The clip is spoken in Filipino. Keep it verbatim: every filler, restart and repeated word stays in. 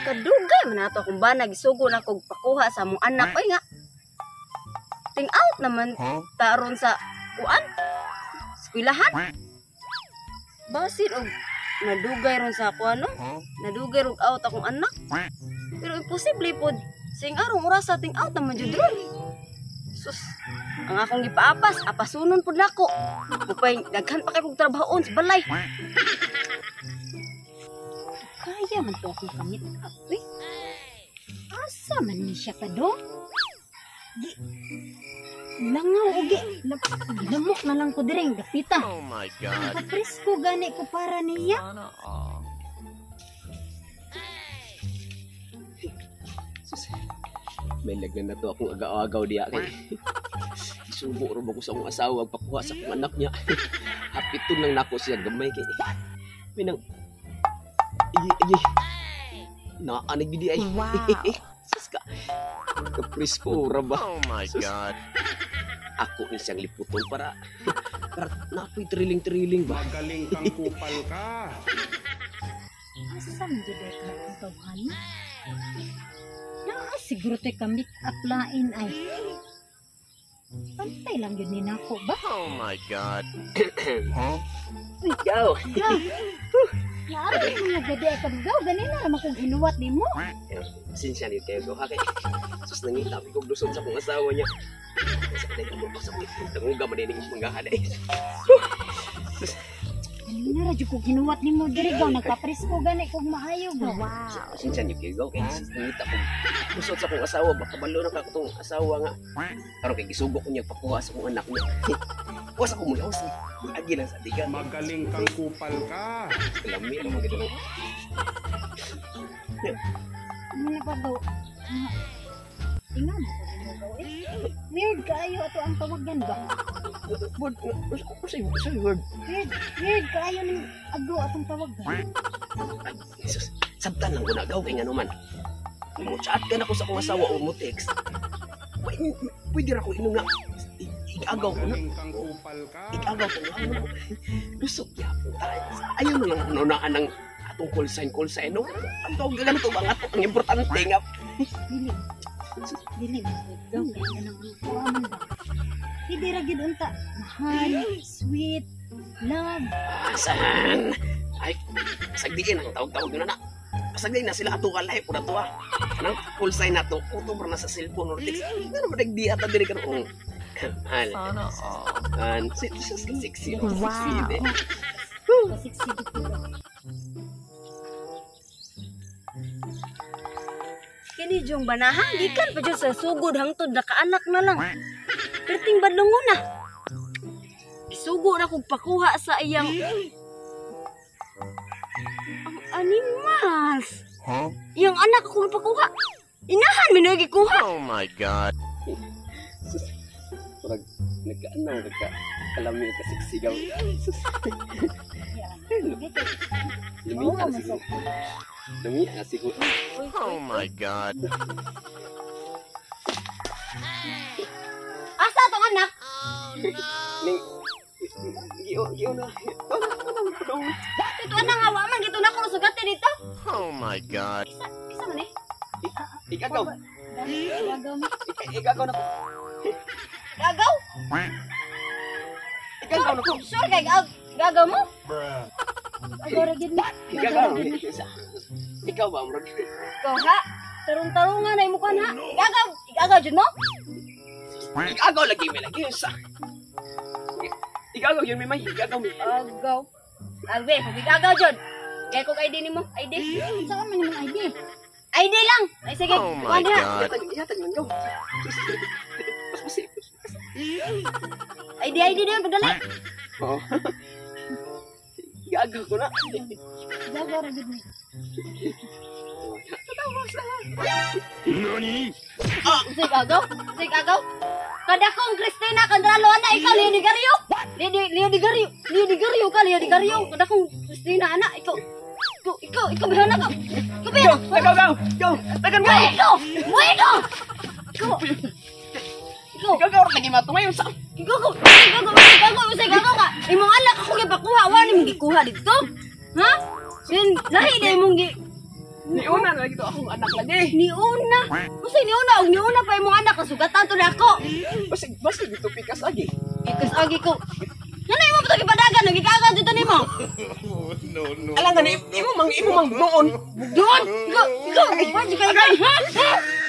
Kadugay man nato kung ba nagisugo na kog pakuha sa mong anak. Ay nga. Ting out naman taron sa kuan. Eskwelahan. Basin og nadugay ron sa ako ano? Nadugay ron out akong anak. Pero imposible pod. Sing arong oras sa ting out naman jud ron. Sus. Ang akong gipaapas, apasunon pod nako. Upay daghan pa kay kog trabahoon sa balay. Kaya man to akong kamit up eh. Asa man ni siya ka do? Di. Langaw ugi. Lamok na lang ko direng gapita. Oh my God. Kapresko gani ko para niya. Sana all. May lagnan na to akong agaw-agaw diya kay. Isubo ro ko sa akong asawa pagkuha sa akong anak niya. Hapiton lang nako siya gamay kay. Minang Igi, igi. Naanig gidi ay. Wow. Sus ka. Kapresko ra ba? Oh my Sus. God. Ako ni siyang liputon para para napoy triling-triling ba? Magaling kang kupal ka. Asa man jud ay ka tawhan? Na siguro te ka make up lain ay. Pantay lang yun ni nako ba? Oh my God. Ikaw. Naari mo nga gadi ay kabgaw gani na naman kung hinuwat ni mo. Sinsya ni Tego ha kay. Sus nangita ko lusot sa akong asawa niya. Sa kanay ko pa sa mga tanguga manining manggahan ay. Gani na radyo kung hinuwat ni mo diri gaw nagpapresko gani kung maayo ba. Wow. Sinsya ni Tego kay sus nangita ko lusot sa akong asawa baka balo na ka tong asawa nga. Karon kay gisugo ko niya pakuha sa akong anak niya. Kuha sa akong mulaos. Agi lang sa digan. Magaling kang kupal ka. Lami naman gito lang. Ano na ba daw? Tingnan mo ko mo daw eh. Weird kaayo ato ang tawagan ba? Word, ano sa'yo? Sa'yo word? Weird, weird kaayo ng agaw atong tawagan. Ay, Jesus, sabtan lang ko nagaw kay nga naman. Mo-chat ka na ko sa akong asawa o mo-text. Pwede, pwede ra ko inunga. Igagaw ko na. Magaling kang kupal ka. Igagaw ko na. Ano? Lusok ya po tayo. Ayaw na lang nunaan ng atong call sign, call sign. No? Ang tawag ka ganito ba nga ito? Ang importante nga. Dili. Dili mo daw kaya nang kuaman ba? Hindi ra gid unta. Mahal, sweet, love. Asan? Ay, sagdiin ang tawag-tawag na na. Sagdiin na sila ato kalay po na to ah. Anong call sign na to? Uto para na sa cellphone or text. Ano ba nagdi ata diri ka noong? Mahal. Sana all. An, sexy, sexy. Wow. Sexy, eh. Kasiksi dito. Kini jong banahan gikan pa jud sa sugod hangtod nakaanak na lang. Perting badlongon na. Isugo na kog pakuha sa iyang ang animals. Huh? Iyang anak ko pakuha. Inahan mi na gikuha. Oh my God. Pag nagkaanaw, nagka-alami, nagka-siksigaw. Lumiya na siguro. Lumiya na siguro. Oh my God. Asa tong anak? Ning, giyo, giyo na. Wala, wala, wala. Ito anang hawa man gito na ko sugate dito. Oh my God. Isa, isa man eh. Ikagaw. Gagaw mo. Ikagaw na ko. Gagaw? Ikagaw na ko. Sure kay gag gagaw mo? Bruh. Agaw ra gid mo. Ikagaw. Ikaw ba, Amrod? Ikaw ha? Tarong-tarungan na imukan ha? Gagaw, gagaw jud mo? Ikagaw lagi, may lagi. Sa. Ikagaw yun, may may. Ikagaw, may. Gagaw. Albe, kung gagaw jud. Kaya kog I D nimo, I D. Saan man naman I D? I D lang. Ay sige, Oh my kuha diha. God. Yatag, yatag lang, go. Mas masip. I D, I D din pagdali. Oo. Ikagaw ko na. Gagaw ra gid mo. Nani? Sige gagaw, sige gagaw. Kada kong Christina Candralo na ikaw Leo Di Gario. Leo Di Leo Di Gario, Leo Di Gario ka Leo Di Gario. Kada kong Christina anak ikaw. Ikaw, ikaw, ikaw bihana ka. Ikaw bihana. Go, go, go. Go. Tagan mo. Wait ikaw, wait ikaw. Ikaw. Ikaw. Ikagaw lagi matumayon sa. Ikaw ko, ikaw ko, ikaw ko, sige gagaw ka. Imong anak ako gipakuha, wala nimong gikuha dito. Ha? Sin, lahi na imong gi. Ni una na lagi to akong anak lagi. Ni una. Usa ni una og ni una pa imong anak kasugatan to nako. Basig basig dito pikas lagi. Ikas agi ko. Nanay mo pa gipadagan nagikagat dito nimo. No, no. Alang gani imo mang imo mang doon. Doon. Go. Go. Wa di kay. Ha?